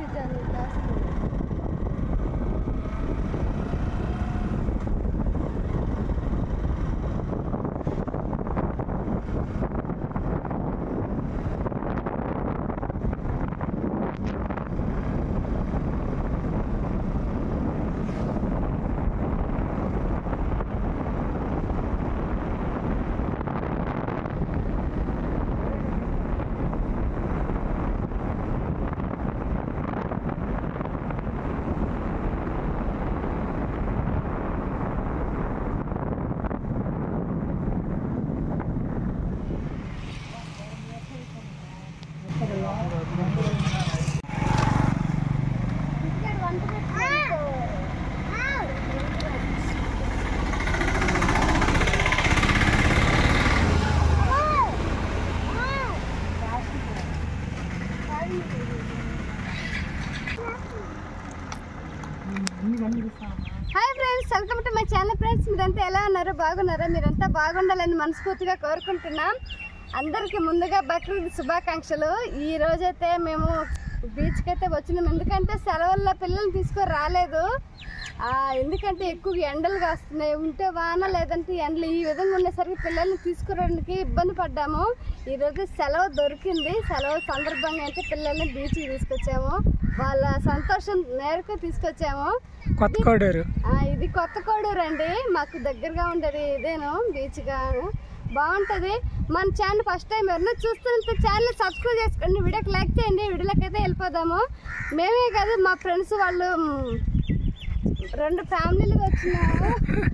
Hi friends, welcome to my channel. Friends, మీరంతా ఎలా ఉన్నారు? బాగున్నారా? మీరంతా బాగుండాలని మనస్ఫూర్తిగా కోరుకుంటున్నాం. అందరికీ ముందుగా బక్రీద్ శుభాకాంక్షలు. ఈ రోజైతే మేము బీచ్కి అయితే వచ్చినాం. ఎందుకంటే సెలవుల్లో పిల్లల్ని తీసుకొని రాలేదు. ఎందుకంటే ఎక్కువ ఎండలు కాస్తున్నాయి. ఉంటే వాన లేదంటే ఎండలు ఈ విధంగా ఉండేసరికి పిల్లల్ని తీసుకురావడానికి ఇబ్బంది పడ్డాము. ఈరోజు సెలవు దొరికింది. సెలవు సందర్భంగా అయితే పిల్లల్ని బీచ్కి తీసుకొచ్చాము. వాళ్ళ సంతోషం మేరకు తీసుకొచ్చాము. ఇది కొత్త కోడూరు అండి, మాకు దగ్గరగా ఉండేది ఇదేను బీచ్ గా బాగుంటది. మన ఛానల్ ఫస్ట్ టైం ఎవరైనా చూస్తుంటే ఛానల్ సబ్స్క్రైబ్ చేసుకోండి, వీడియోకి లైక్ చేయండి. వీడియోలోకి అయితే వెళ్ళిపోదాము. మేమే కాదు, మా ఫ్రెండ్స్ వాళ్ళు 2 ఫ్యామిలీలు వచ్చినాము.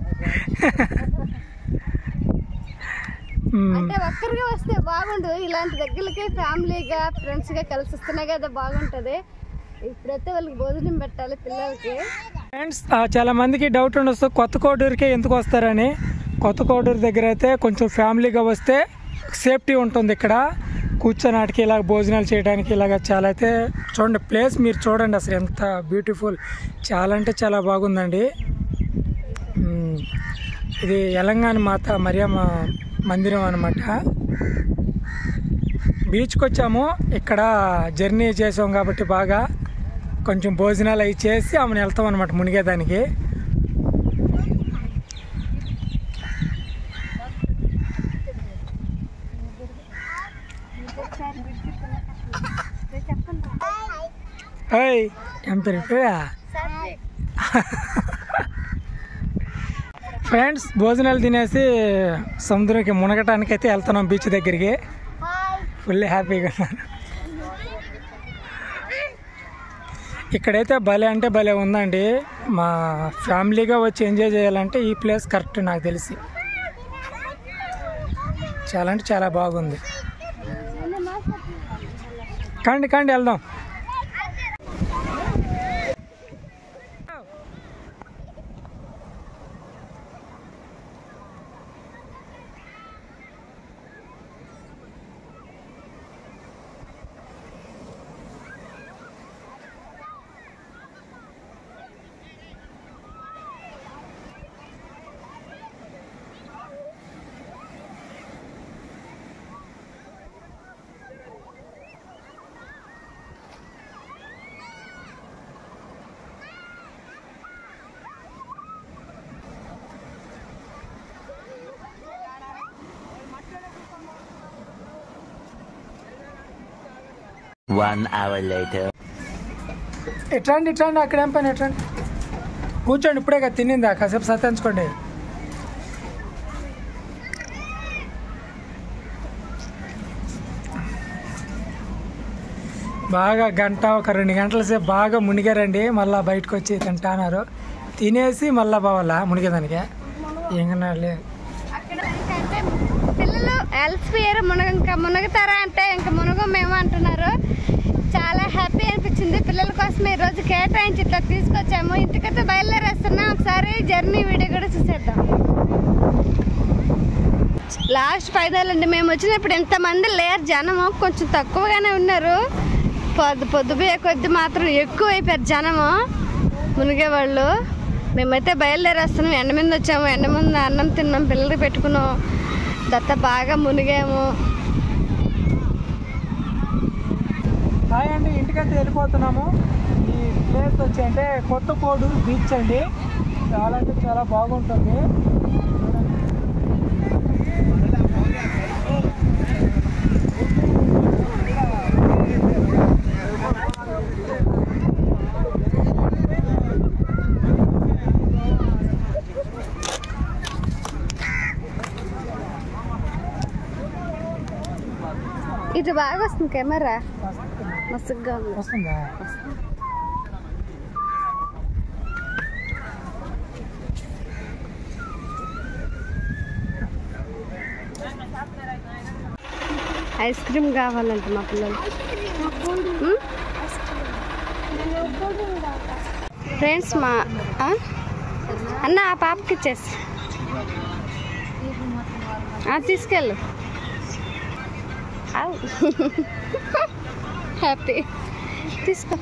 అంటే ఒక్కరిగా వస్తే బాగుండు. ఇలాంటి దగ్గరకి ఫ్యామిలీగా ఫ్రెండ్స్గా కలిసి వస్తున్నాయి కదా, బాగుంటది. ఇప్పుడైతే వాళ్ళకి భోజనం పెట్టాలి పిల్లలకి. ఫ్రెండ్స్, చాలా మందికి డౌట్ ఉండొచ్చు కొత్త కోడూరుకే ఎందుకు వస్తారని. కొత్త కోడూరు దగ్గర అయితే కొంచెం ఫ్యామిలీగా వస్తే సేఫ్టీ ఉంటుంది. ఇక్కడ కూర్చోనాటికి ఇలాగ భోజనాలు చేయడానికి ఇలాగ చాలా అయితే చూడండి. ప్లేస్ మీరు చూడండి, అసలు ఎంత బ్యూటిఫుల్, చాలా అంటే చాలా బాగుందండి. ఇది తెలంగాణ మాత మరియమ్మ మందిరం అన్నమాట. బీచ్కి వచ్చాము, ఇక్కడ జర్నీ చేసాం కాబట్టి బాగా కొంచెం భోజనాలు అవి చేసి ఆమెను వెళ్తాం అనమాట మునిగేదానికి. ఏం పేరు? ఫ్రెండ్స్, భోజనాలు తినేసి సముద్రంకి మునగటానికి అయితే వెళ్తున్నాం బీచ్ దగ్గరికి. ఫుల్ హ్యాపీగా ఉన్నారు. ఇక్కడైతే భలే అంటే భలే ఉందండి. మా ఫ్యామిలీగా వచ్చి ఎంజాయ్ చేయాలంటే ఈ ప్లేస్ కరెక్ట్ నాకు తెలిసి. చాలా అంటే చాలా బాగుంది. కండి వెళ్దాం. One hour later. ఎట్రండి అక్కడ ఏం పని, ఎట్రండి కూర్చోండి. ఇప్పుడే కదా తినిందా, కాసేపు సత్తించుకోండి. బాగా గంట ఒక 2 గంటల సేపు బాగా మునిగారండి. మళ్ళీ బయటకు వచ్చి తింటున్నారు. తినేసి మళ్ళీ బావాలా మునిగేదానికి ఏమన్నా లేదు. పిల్లలు అలసిపోయారు, మునగుతారా అంటే ఇంకా మునగం మేము అంటున్నారు. చాలా హ్యాపీ అనిపించింది. పిల్లల కోసం ఈరోజు కేటాయించి ఇట్లా తీసుకొచ్చాము. ఇంటికైతే బయలుదేరేస్తున్నాం. ఒకసారి జర్నీ వీడియో కూడా చూసేద్దాం. లాస్ట్ ఫైనల్ మేము వచ్చినప్పుడు ఎంతమంది లేరు, జనము కొంచెం తక్కువగానే ఉన్నారు. పొద్దుపోయే కొద్ది మాత్రం ఎక్కువ అయిపోయారు జనము, మునిగేవాళ్ళు. మేమైతే బయలుదేరేస్తున్నాం. ఎండ మీద వచ్చాము, ఎండ ముందు అన్నం తిన్నాం, పిల్లలకి పెట్టుకున్నాం. బాగా మునిగాము. హాయ్ అండి, ఇంటికైతే వెళ్ళిపోతున్నాము. ఈ ప్లేస్ వచ్చి అంటే కొత్త కోడూరు బీచ్ అండి. చాలా అంటే చాలా బాగుంటుంది. ఇటు బాగా వస్తుంది కెమెరా, మస్తుగా ఉంది. వస్తుందా? ఐస్ క్రీమ్ కావాలంట మా పిల్లలు. ఫ్రెండ్స్ మా అన్న ఆ పాపకి ఇచ్చేసి తీసుకెళ్ళు. హ్యాపీ తీసుకో.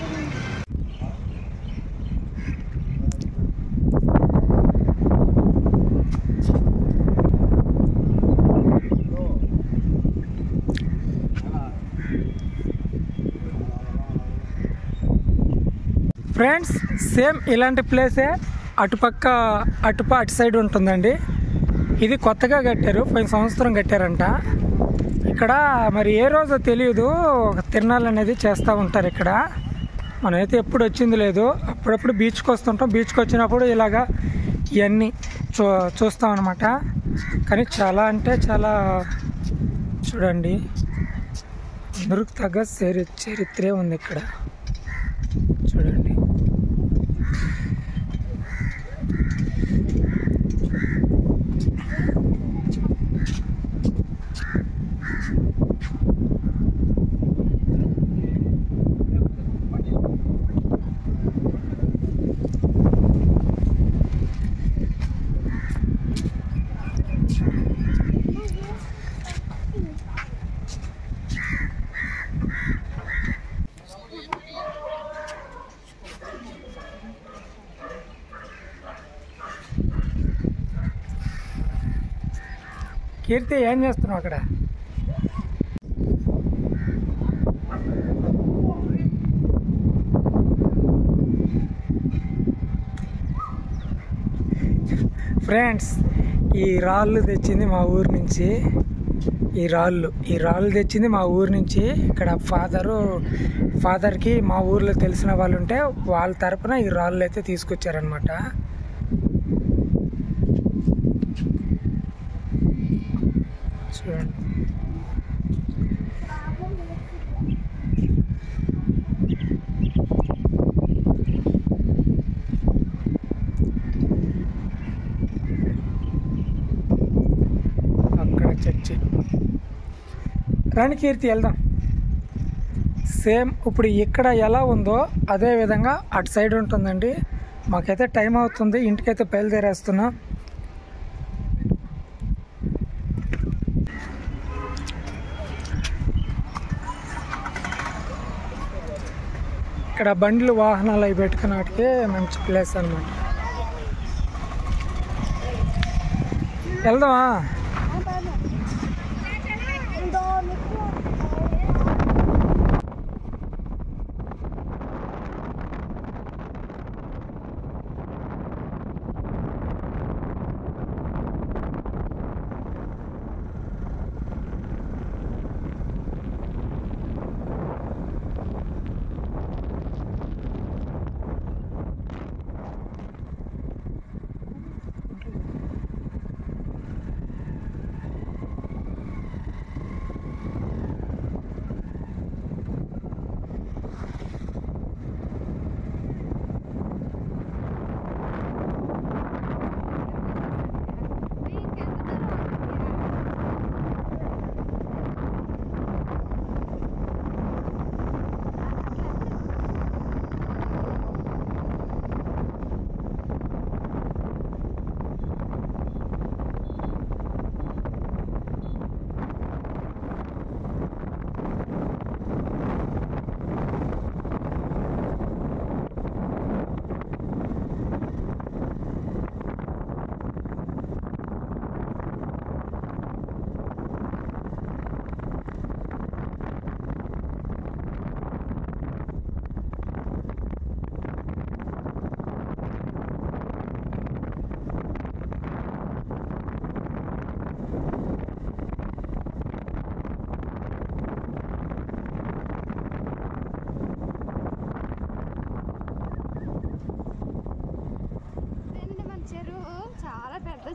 ఫ్రెండ్స్ సేమ్ ఇలాంటి ప్లేసే అటు సైడ్ ఉంటుందండి. ఇది కొత్తగా కట్టారు, పోయిన సంవత్సరం కట్టారంట. ఇక్కడ మరి ఏ రోజో తెలియదు, తిరణాలు అనేది చేస్తూ ఉంటారు ఇక్కడ. మనమైతే ఎప్పుడు వచ్చింది లేదు. అప్పుడప్పుడు బీచ్కి వస్తుంటాం. బీచ్కి వచ్చినప్పుడు ఇలాగా ఇవన్నీ చూస్తాం అన్నమాట. కానీ చాలా అంటే చాలా చూడండి, అందరికి తగ్గ చరిత్రే ఉంది ఇక్కడ. చూడండి, కీర్తి ఏం చేస్తున్నావు అక్కడ? ఫ్రెండ్స్ ఈ రాళ్ళు తెచ్చింది మా ఊరు నుంచి. ఈ రాళ్ళు తెచ్చింది మా ఊరు నుంచి. ఇక్కడ ఫాదర్కి మా ఊర్లో తెలిసిన వాళ్ళు ఉంటే వాళ్ళ తరపున ఈ రాళ్ళు అయితే తీసుకొచ్చారనమాట. చూడండి, అక్కడ చర్చి. రాణి కీర్తి వెళ్దాం. సేమ్ ఇప్పుడు ఇక్కడ ఎలా ఉందో అదే విధంగా అటు సైడ్ ఉంటుందండి. మాకైతే టైం అవుతుంది, ఇంటికైతే బయలుదేరేస్తున్నాం. ఇక్కడ బండ్లు వాహనాలు అవి పెట్టుకున్నట్టుకే మంచి ప్లేస్ అన్నమాట. వెళ్దామా?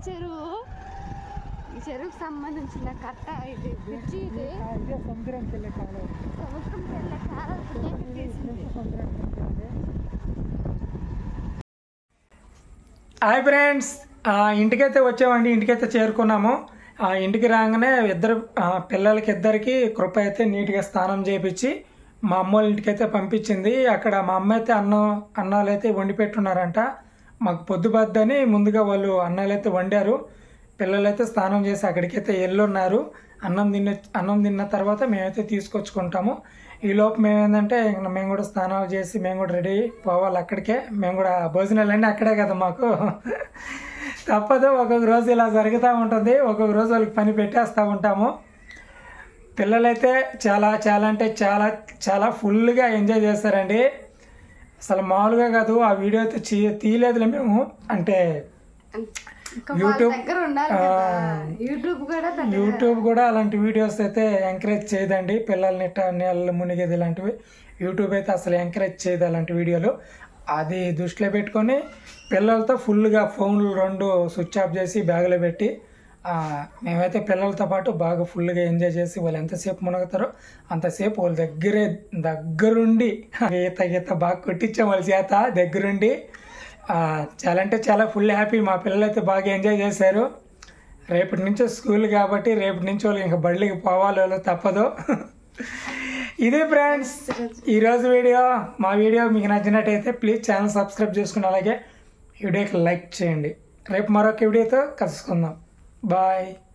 చెరువు. ఈ చెరువుకు సంబంధించిన కట్ట ఇది, బ్రిడ్జి ఇది. సముద్రానికి వెళ్ళే కాలం. సముద్రంకి వెళ్ళే కాలం తీసింది. హాయ్ ఫ్రెండ్స్, ఇంటికైతే వచ్చామండి. ఇంటికైతే చేరుకున్నాము. ఇంటికి రాగానే పిల్లలకి ఇద్దరికి కృప అయితే నీట్గా స్నానం చేయించి మా అమ్మ వాళ్ళ ఇంటికైతే పంపించింది. అక్కడ మా అమ్మ అయితే అన్నాలు అయితే వండి పెట్టున్నారంట. మాకు పొద్దుబద్దని ముందుగా వాళ్ళు అన్నాలు అయితే వండారు. పిల్లలైతే స్నానం చేసి అక్కడికైతే వెళ్ళున్నారు. అన్నం తిన్న తర్వాత మేమైతే తీసుకొచ్చుకుంటాము. ఈలోపు మేమేంటంటే మేము కూడా స్నానాలు చేసి మేము కూడా రెడీ పోవాలి అక్కడికే. మేము కూడా భోజనాలు అన్నీ అక్కడే కదా మాకు. తప్పదు, ఒక్కొక్క రోజు ఇలా జరుగుతూ ఉంటుంది. ఒక్కొక్క రోజు వాళ్ళకి పని పెట్టేస్తూ ఉంటాము. పిల్లలైతే చాలా చాలా అంటే చాలా చాలా ఫుల్గా ఎంజాయ్ చేస్తారండి. అసలు మామూలుగా కాదు. ఆ వీడియో అయితే తీయలేదులే మేము. అంటే యూట్యూబ్ కూడా అలాంటి వీడియోస్ అయితే ఎంకరేజ్ చేయదండి. పిల్లల్ని నీళ్ళ మునిగేది ఇలాంటివి యూట్యూబ్ అయితే అసలు ఎంకరేజ్ చేయదు అలాంటి వీడియోలు. అది దృష్టిలో పెట్టుకొని పిల్లలతో ఫుల్గా ఫోన్లు 2 స్విచ్ ఆఫ్ చేసి బ్యాగులో పెట్టి మేమైతే పిల్లలతో పాటు బాగా ఫుల్గా ఎంజాయ్ చేసి వాళ్ళు ఎంతసేపు మునుగుతారో అంతసేపు వాళ్ళ దగ్గరుండి ఈత బాగా కొట్టించాం వాళ్ళ చేత దగ్గరుండి. చాలా అంటే చాలా ఫుల్ హ్యాపీ. మా పిల్లలైతే బాగా ఎంజాయ్ చేశారు. రేపటి నుంచి స్కూల్ కాబట్టి రేపటి నుంచి వాళ్ళు ఇంకా బడికి పోవాలి, వాళ్ళు తప్పదు. ఇది ఫ్రెండ్స్ ఈరోజు వీడియో. మా వీడియో మీకు నచ్చినట్టయితే ప్లీజ్ ఛానల్ సబ్స్క్రైబ్ చేసుకుని అలాగే వీడియోకి లైక్ చేయండి. రేపు మరొక వీడియోతో కలుసుకుందాం. బాయ్.